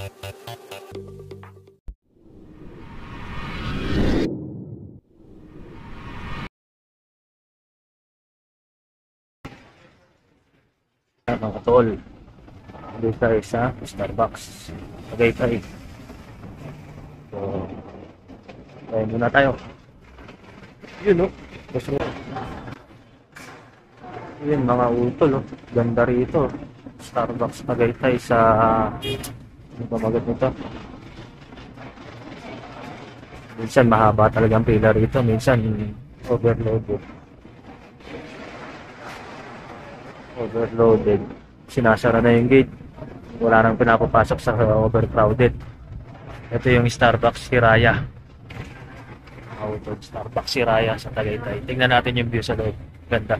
Mga tol, dito tayo sa Starbucks Tagaytay. So tayo muna tayo. Yun, no? Gusto yun, mga utol, oh. Ganda rito. Starbucks Tagaytay sa ano ba magat nito? Minsan mahaba talagang pila rito, minsan overloaded. Sinasara na yung gate, wala nang pinapapasok sa overcrowded. Ito yung Starbucks Hiraya, Starbucks Hiraya sa Tagaytay. Tingnan natin yung view sa loob. Ganda.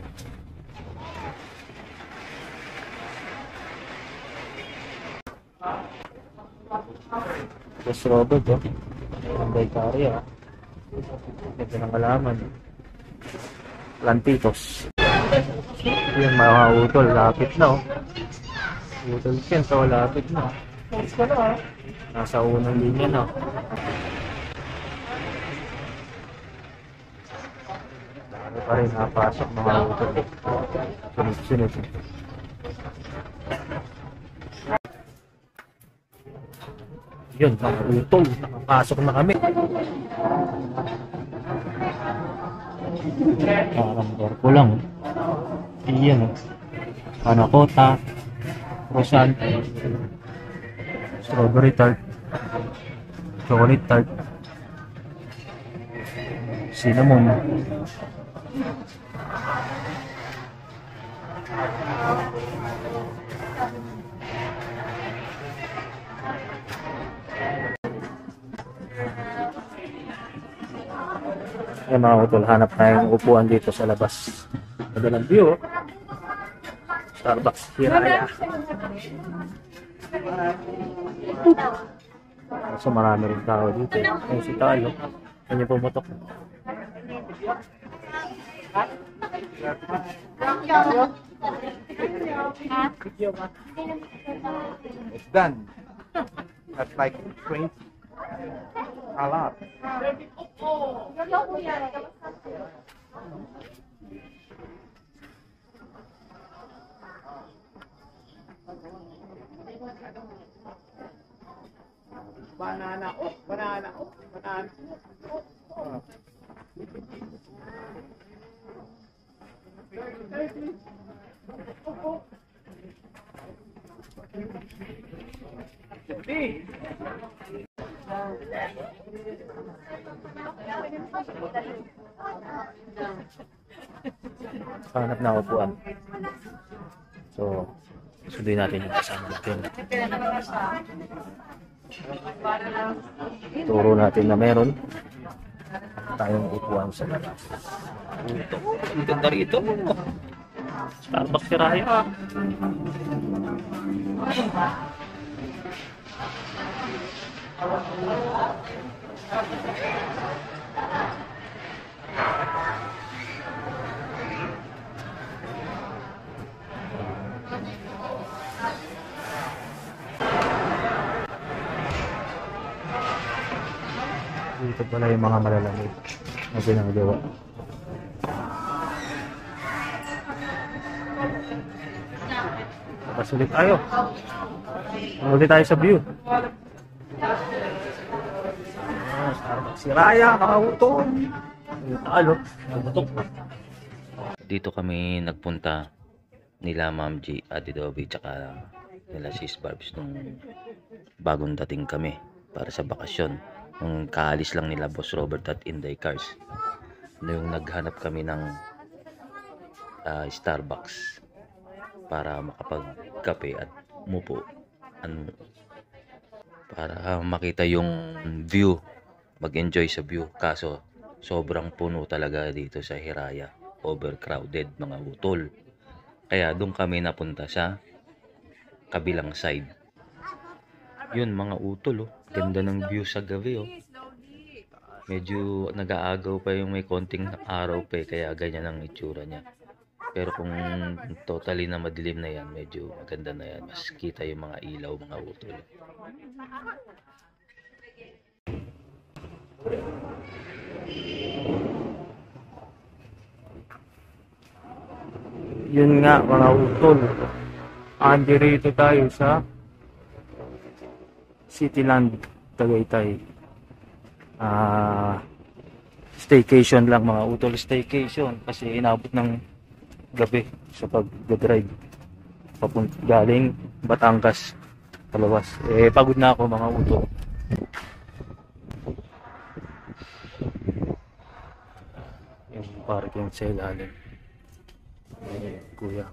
Boss Robert, oh. Panday kari, ah. Ganda ng halaman. Plantitos. Yan, mga utol, lapit na, oh. Utol yan, so lapit na. Nasa unang linya na. Dami pa rin napasok, mga utol. Sunod-sunod. Yun, mga utol, nakapasok na kami. Parang barko lang. Iyan, oh. Panakota, croissant, strawberry tart, chocolate tart, cinnamon. Ay, mga utol, hanap tayong upuan dito sa labas. Madalang view, oh. Starbucks Hiraya. So marami rin tao dito. Ay, si Talo. Kanya pumutok. It's done. That's like 20. A lot. Banana, oh, banana, oh, banana. Hanap na upuan. So, sundin natin yung kasama natin. Turo natin na meron tayong upuan sa labas. Ito, ang ganda rito. Starbucks Hiraya. Dito pala yung mga malalamig na ginagawa. Labas ulit tayo. Ulit tayo sa view. Starbucks Hiraya, mga utol. Talo. Dito kami nagpunta nila Ma'am G, Ate Dobby, tsaka nila Sis Barbs nung bagong dating kami para sa bakasyon. Nung kaalis lang nila Boss Robert at Inday Cars. Nung naghanap kami ng Starbucks para makapagkape at mupo para makita yung view, mag-enjoy sa view. Kaso sobrang puno talaga dito sa Hiraya, overcrowded, mga utol. Kaya doon kami napunta sa kabilang side. Yun, mga utol, oh. Ganda ng view sa gabi, oh. Medyo nag-aagaw pa yung may konting araw pa, kaya ganyan ang itsura niya. Pero kung totally na madilim na yan, medyo maganda na yan. Mas kita yung mga ilaw, mga utol. Yun nga mga utol. Andirito tayo sa Cityland Tagaytay. Staycation lang mga utol. Staycation kasi inabot ng gabi sa pag-drive galing Batangas palabas. Pagod na ako mga utol. Yung parking sa ilalim. Kuya.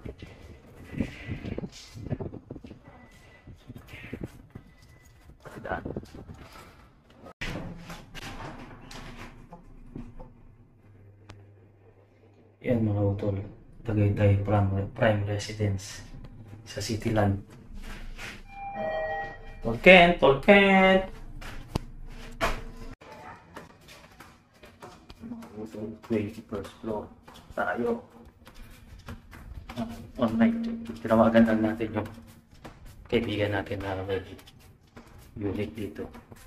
Daan. Yan mga utol. Tagaytay Prime Residence sa Cityland. Tolkien! 21st floor tayo. Online. Tinawagan lang natin yung kaibigan natin na may unit dito.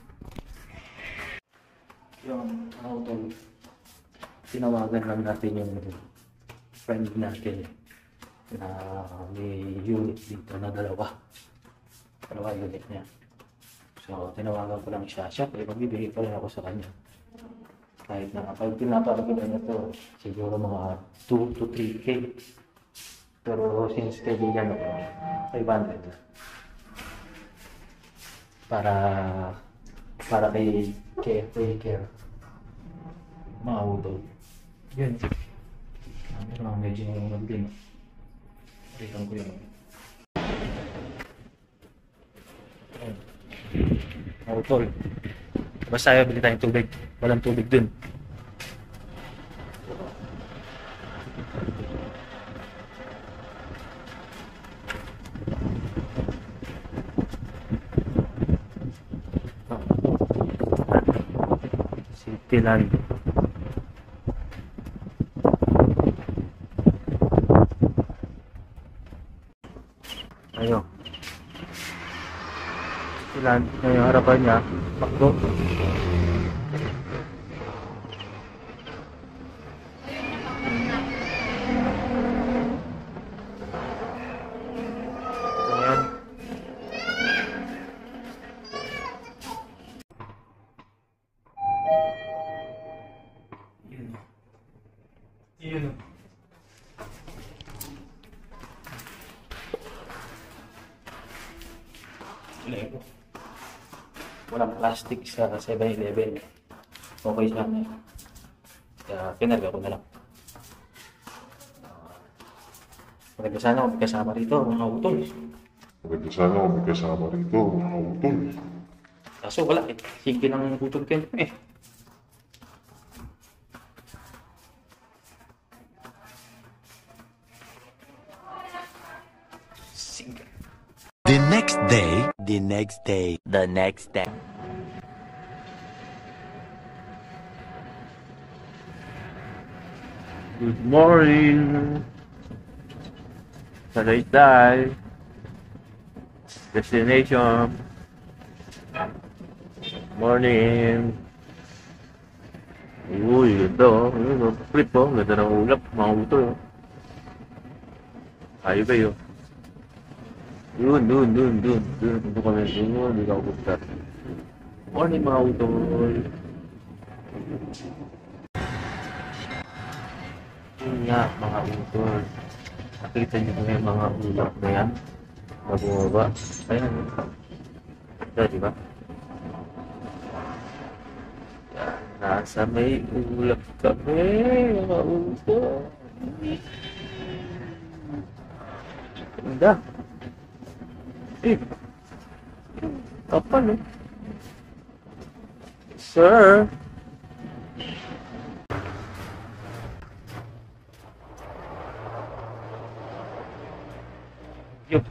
Yung auto, tinawagan lang natin yung friend natin na may unit dito na dalawa unit niya. So tinawagan ko lang siya. Siyempre magbibigay pa rin ako sa kanya. Kahit na pag pinapakita niya to, siguro mga 2 to 3K. Pero since kaibigan ako, 500 na. Para kay caretaker. Mga utol. Yun. Ano lang, medyo magdilim. Ritan ko yun. Mga utol. Basta tayo, bili tayong tubig. Walang tubig dun. Cityland. Ayun. Cityland na yung harapan niya. Makdo. Ayan. Yun. Lego. Walang plastic sa 7-Eleven. Okay siya. Kaya pinarga ko na lang. Maganda sana kung may kasama rito, mga utol. Maganda sana kung may kasama rito, mga utol. Kaso wala eh. Sige ng utol kayo eh. Sige. The next day, the next day, the next day. Good morning. Tagaytay. Destination. Morning. Uy, ganda oh. Flip oh. Ganda ng ulap. Mga utol oh. Ayaw ba yun? Dun. Dun kami. Dun ako punta. Morning mga utol. Yun nga mga utol. Nakita niyo ba yung mga ulap na yan? Na bumaba. Ayan. Ito, diba? Yan. Nasa may ulap kami. Mga utol. Ganda. Eh. Kapal eh. Sir. Yup.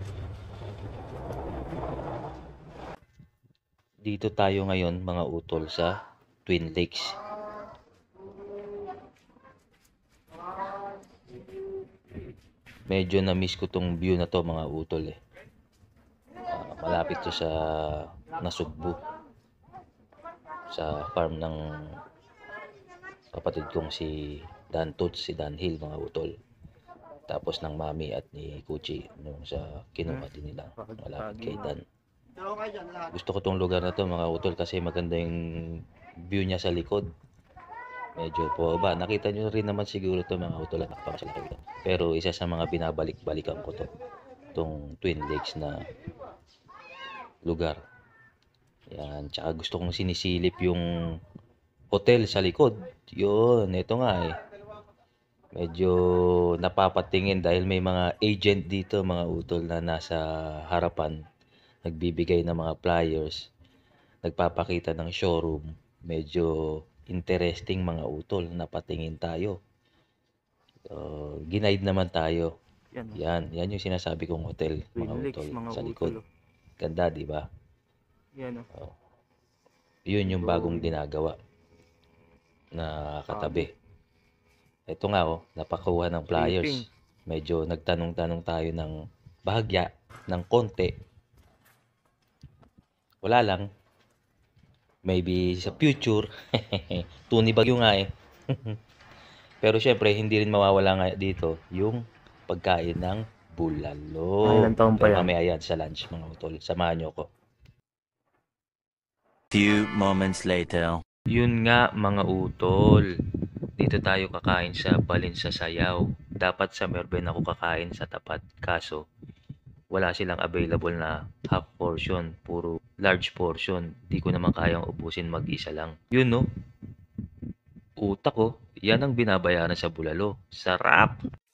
Dito tayo ngayon mga utol sa Twin Lakes. Medyo na-miss ko tong view na to mga utol eh. Malapit to sa Nasugbu. Sa farm ng kapatid kong si Dan Toots, si Dan Hill mga utol. Tapos ng mami at ni Kuchi nung sa kinuha din nila malapit kay Dan. Gusto ko tong lugar na to mga utol kasi maganda yung view niya sa likod. Medyo po ba, nakita nyo rin naman siguro to mga utol at nakapakasalaki ito. Pero isa sa mga binabalik-balikan ko to, itong Twin Lakes na lugar. Yan, tsaka gusto kong sinisilip yung hotel sa likod. Yun, ito nga eh. Medyo napapatingin dahil may mga agent dito mga utol na nasa harapan. Nagbibigay ng mga flyers. Nagpapakita ng showroom. Medyo interesting mga utol. Napatingin tayo. Ginaid naman tayo. Yan. Yan yung sinasabi kong hotel mga Twin Lakes, utol mga sa utol. likod. Ganda, di ba? Yan Yun yung bagong ginagawa na katabi. Ito nga napakuha ng flyers. Medyo nagtanong-tanong tayo ng bahagya, ng konti. Wala lang. Maybe sa future. Tuni bagyo nga eh. Pero syempre, hindi rin mawawala nga dito yung pagkain ng bulalo. Ilang taon pa Pero yan? mamaya yan sa lunch mga utol. Samahan nyo ko. Few moments later. Yun nga mga utol. Dito tayo kakain sa Balin sa Sayaw. Dapat sa Merben ako kakain sa tapat. Kaso, wala silang available na half portion. Puro large portion. Di ko naman kayang ubusin mag-isa lang. Yun no. Utak ko. Yan ang binabayaran sa bulalo. Sarap!